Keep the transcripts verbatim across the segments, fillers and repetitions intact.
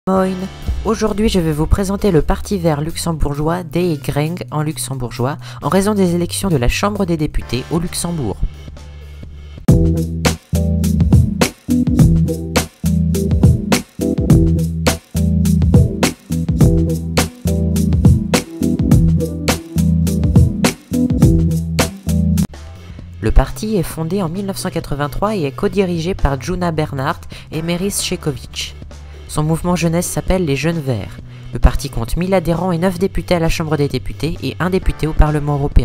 Moin. Aujourd'hui, je vais vous présenter le Parti vert luxembourgeois D E Greng en luxembourgeois en raison des élections de la Chambre des députés au Luxembourg. Le parti est fondé en mille neuf cent quatre-vingt-trois et est co-dirigé par Djuna Bernhardt et Meris Šeković. Son mouvement jeunesse s'appelle les Jeunes Verts. Le parti compte mille adhérents et neuf députés à la Chambre des députés et un député au Parlement européen.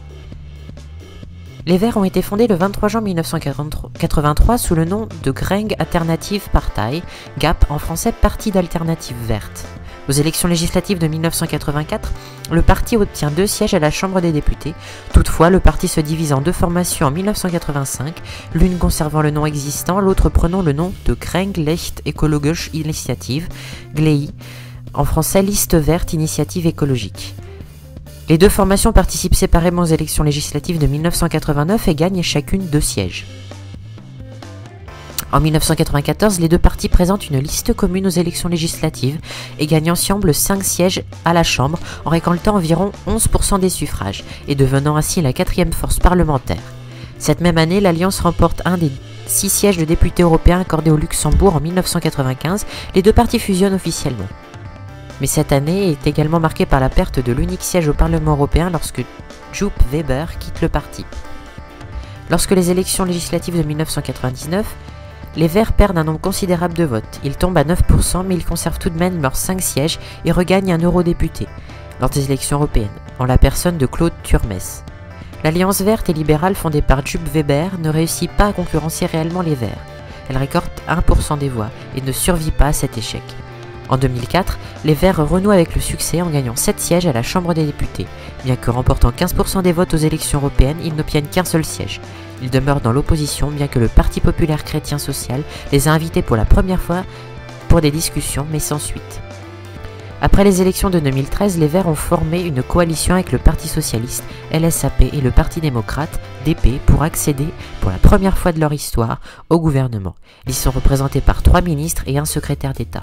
Les Verts ont été fondés le vingt-trois juin mille neuf cent quatre-vingt-trois sous le nom de Greng Alternative Partij, G A P en français Parti d'Alternative Verte. Aux élections législatives de mille neuf cent quatre-vingt-quatre, le parti obtient deux sièges à la Chambre des députés. Toutefois, le parti se divise en deux formations en mille neuf cent quatre-vingt-cinq, l'une conservant le nom existant, l'autre prenant le nom de Greng Licht Ecologische Initiative, G L E I, en français Liste verte Initiative écologique. Les deux formations participent séparément aux élections législatives de mille neuf cent quatre-vingt-neuf et gagnent chacune deux sièges. En mille neuf cent quatre-vingt-quatorze, les deux partis présentent une liste commune aux élections législatives et gagnent ensemble cinq sièges à la Chambre en récoltant environ onze pour cent des suffrages et devenant ainsi la quatrième force parlementaire. Cette même année, l'Alliance remporte un des six sièges de députés européens accordés au Luxembourg en mille neuf cent quatre-vingt-quinze. Les deux partis fusionnent officiellement. Mais cette année est également marquée par la perte de l'unique siège au Parlement européen lorsque Joep Weber quitte le parti. Lorsque les élections législatives de mille neuf cent quatre-vingt-dix-neuf, les Verts perdent un nombre considérable de votes. Ils tombent à neuf pour cent, mais ils conservent tout de même leurs cinq sièges et regagnent un eurodéputé lors des élections européennes, en la personne de Claude Turmes. L'Alliance verte et libérale fondée par Joep Weber ne réussit pas à concurrencer réellement les Verts. Elle récolte un pour cent des voix et ne survit pas à cet échec. En deux mille quatre, les Verts renouent avec le succès en gagnant sept sièges à la Chambre des députés. Bien que remportant quinze pour cent des votes aux élections européennes, ils n'obtiennent qu'un seul siège. Ils demeurent dans l'opposition, bien que le Parti populaire chrétien social les a invités pour la première fois pour des discussions, mais sans suite. Après les élections de deux mille treize, les Verts ont formé une coalition avec le Parti socialiste, L S A P et le Parti démocrate, D P, pour accéder, pour la première fois de leur histoire, au gouvernement. Ils sont représentés par trois ministres et un secrétaire d'État.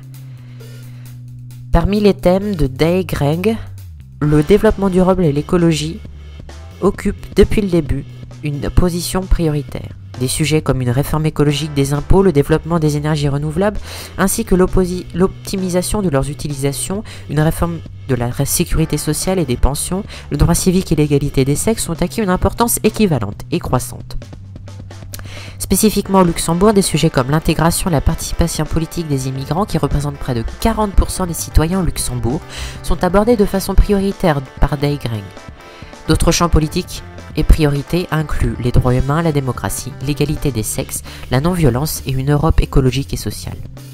Parmi les thèmes de D E Greng, le développement durable et l'écologie occupent depuis le début une position prioritaire. Des sujets comme une réforme écologique des impôts, le développement des énergies renouvelables, ainsi que l'optimisation de leurs utilisations, une réforme de la sécurité sociale et des pensions, le droit civique et l'égalité des sexes ont acquis une importance équivalente et croissante. Spécifiquement au Luxembourg, des sujets comme l'intégration et la participation politique des immigrants, qui représentent près de quarante pour cent des citoyens au Luxembourg, sont abordés de façon prioritaire par D E Greng. D'autres champs politiques et priorités incluent les droits humains, la démocratie, l'égalité des sexes, la non-violence et une Europe écologique et sociale.